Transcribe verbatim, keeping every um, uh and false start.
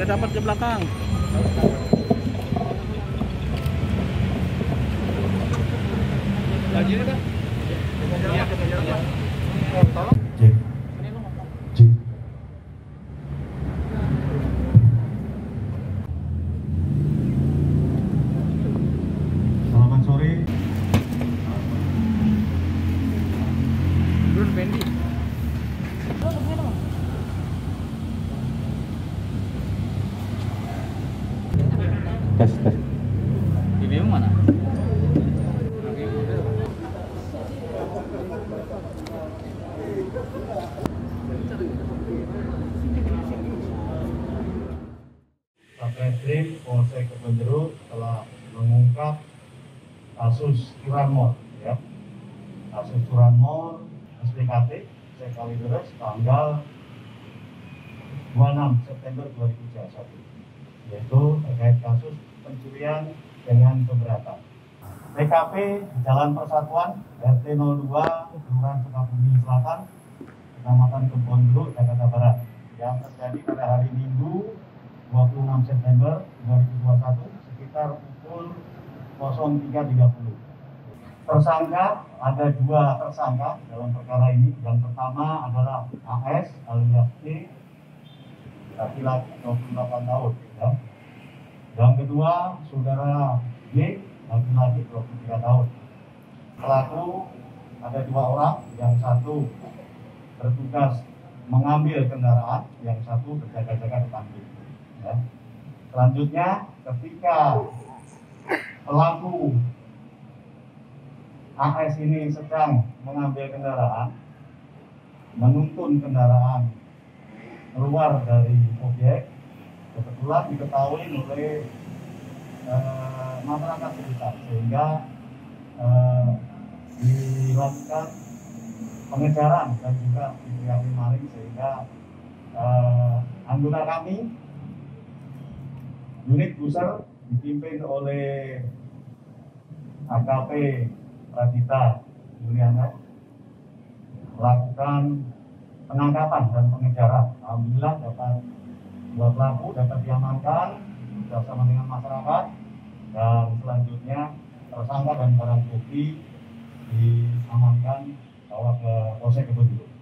Nggak dapat di belakang. Lagi nih, Kak? Iya, kita jalan, Pak. Tolong. Cek. Cek. Selamat sore. Belum Fendi. Tes, tes. Di Bima mana? Satreskrim Polsek Kebonjeruk telah mengungkap kasus curanmor, ya. Kasus curanmor S P K T Sekaligus tanggal dua puluh enam September dua ribu dua puluh satu, yaitu terkait kasus pencurian dengan keberatan. T K P Jalan Persatuan R T nol dua Kelurahan Sukabumi Selatan, Kecamatan Kebonjeruk, Jakarta Barat, yang terjadi pada hari Minggu dua puluh enam September dua ribu dua puluh satu sekitar pukul nol tiga tiga puluh. Tersangka, ada dua tersangka dalam perkara ini. Yang pertama adalah A S alias T, laki-laki dua puluh delapan tahun, ya. Yang kedua saudara G, laki-laki dua puluh tiga tahun. Pelaku ada dua orang, yang satu bertugas mengambil kendaraan, yang satu berjaga-jaga depan pintu. Ya. Selanjutnya, ketika pelaku A S ini sedang mengambil kendaraan, menuntun kendaraan keluar dari objek, kebetulan diketahui oleh eh, masyarakat sekitar, sehingga eh, dilakukan pengejaran dan juga diteriaki maling, sehingga eh, anggota kami unit Buser dipimpin oleh A K P Radita Juliana melakukan penangkapan dan pengejaran. Alhamdulillah dapat dua pelaku dapat diamankan bersama dengan masyarakat, dan selanjutnya tersangka dan barang bukti diamankan bawa ke Polsek Kebonjeruk.